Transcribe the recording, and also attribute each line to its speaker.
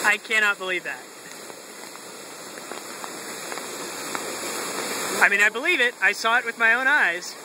Speaker 1: I cannot believe that. I mean, I believe it. I saw it with my own eyes.